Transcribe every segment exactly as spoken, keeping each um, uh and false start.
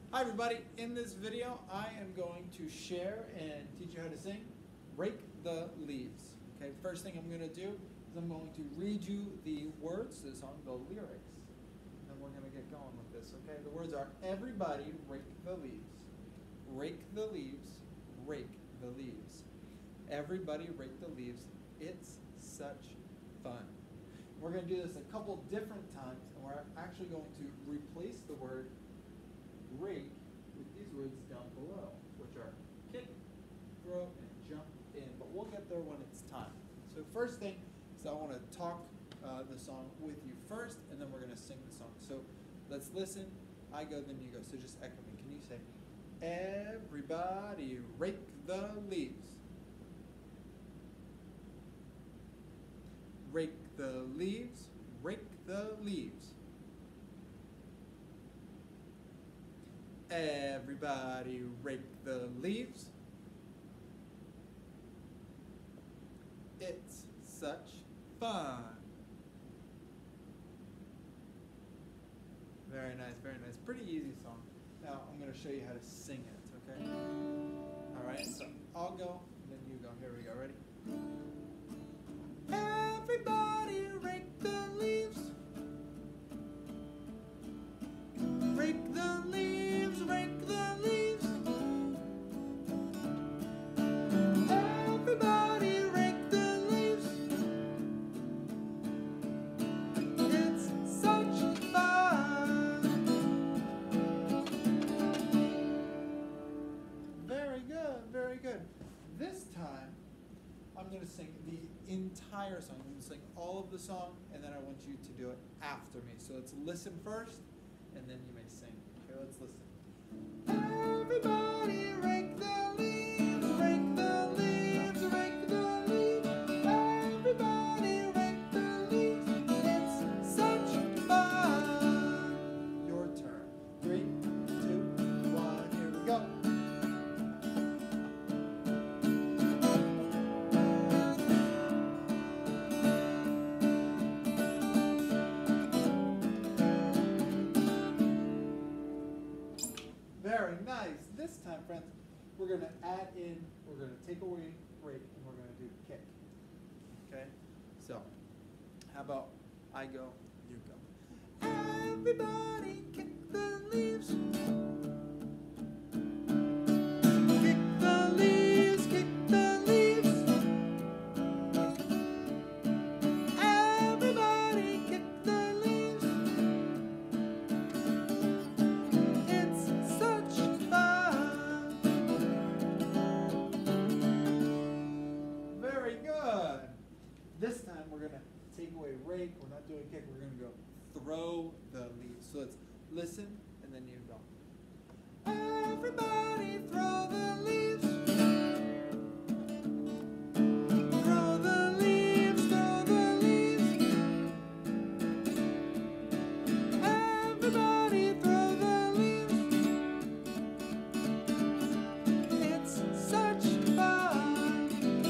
Hi everybody, in this video I am going to share and teach you how to sing Rake the Leaves. Okay, first thing I'm going to do is I'm going to read you the words to the song, the lyrics, and then we're going to get going with this. Okay, the words are everybody rake the leaves, rake the leaves, rake the leaves. Everybody rake the leaves, it's such fun. We're going to do this a couple different times, and we're actually going to replace the word rake with these words down below, which are kick, throw, and jump in. But we'll get there when it's time. So first thing is I want to talk uh, the song with you first, and then we're going to sing the song. So let's listen. I go, then you go. So just echo me. Can you say, everybody rake the leaves. Rake the leaves, rake the leaves. Everybody rake the leaves. It's such fun. Very nice, very nice. Pretty easy song. Now I'm going to show you how to sing it, okay? Alright, so I'll go, and then you go. Here we go. Ready? Everybody rake the leaves. Rake the leaves, rake the leaves. Everybody rake the leaves. It's such fun. Very good, very good. This time, I'm going to sing the entire song. I'm going to sing all of the song, and then I want you to do it after me. So let's listen first, and then you may sing. Okay, let's listen. Everybody rake the leaves, rake the leaves, rake the leaves. Everybody rake the leaves. It's such fun. Your turn. Three, two, one, here we go. Very nice. This time, friends, we're going to add in, we're going to take away rake, and we're going to do kick. Okay? So, how about I go, you go. Everybody kick the leaves. Kick the leaves, kick the leaves. Everybody kick the leaves. It's such fun. Very good. This time we're going to take away rake. We're not doing kick. We're going to go throw the leaves. So let's listen, and then you go. Everybody throw the leaves. Throw the leaves, throw the leaves. Everybody throw the leaves. It's such fun.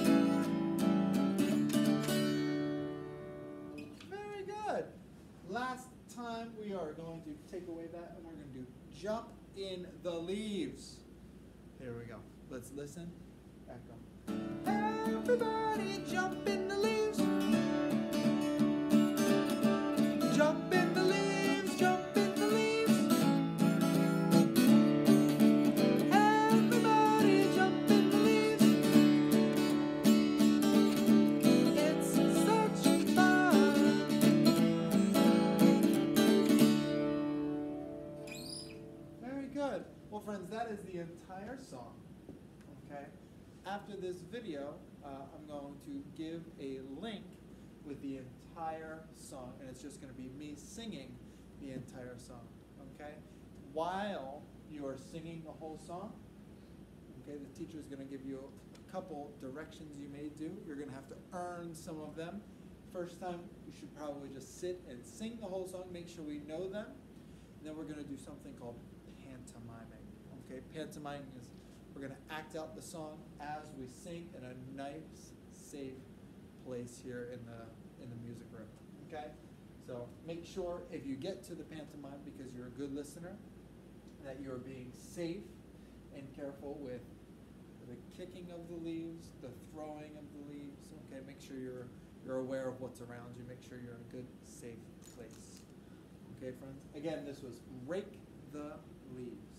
Very good. Last time we are going to take away that, and we're going to do jump in the leaves. Here we go. Let's listen. Echo. Everybody jump in the leaves. Jump in the leaves, jump in the leaves. Everybody jump in the leaves. It's such fun. Very good. Well, friends, that is the entire song. Okay? After this video, uh, I'm going to give a link with the entire song, and it's just going to be me singing the entire song. Okay? While you are singing the whole song, okay, the teacher is going to give you a couple directions you may do. You're going to have to earn some of them. First time, you should probably just sit and sing the whole song, make sure we know them. And then we're going to do something called pantomiming. Okay, pantomiming is we're going to act out the song as we sing in a nice, safe place here in the in the music room. Okay, so make sure if you get to the pantomime, because you're a good listener, that you're being safe and careful with the kicking of the leaves, the throwing of the leaves. Okay, make sure you're you're aware of what's around you. Make sure you're in a good, safe place. Okay, friends. Again, this was Rake the Leaves.